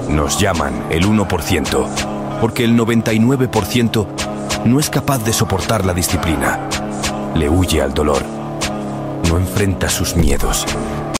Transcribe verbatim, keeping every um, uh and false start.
Nos llaman el uno por ciento, porque el noventa y nueve por ciento no es capaz de soportar la disciplina. Le huye al dolor. No enfrenta sus miedos.